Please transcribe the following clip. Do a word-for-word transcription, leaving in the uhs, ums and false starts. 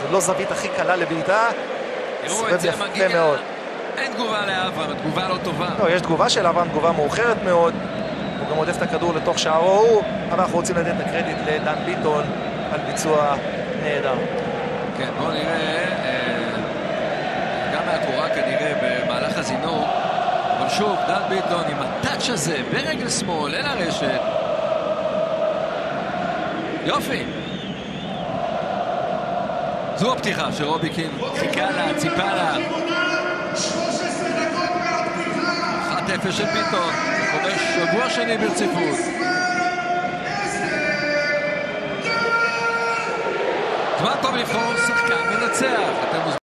זה לא זווית הכי קלה לבעיטה. תראו את זה מגיע, מאוד. אין תגובה לאברהם, התגובה לא טובה. לא, יש תגובה של אברהם, תגובה מאוחרת מאוד. הוא גם עודף את הכדור לתוך שערו הוא, אבל אנחנו רוצים לתת את הקרדיט לדן ביטון על ביצוע נהדר. כן, בואו נראה, גם מהתאורה כנראה במהלך הזינוק, אבל שוב, דן ביטון עם הטאץ' הזה ברגל שמאל אל הרשת. יופי. זו הפתיחה שרובי קין חיכה לה, ציפה לה. אחת אפס של ביטון, חודש שבוע שני ברציפות. זמן טוב לבחור שחקן מנצח.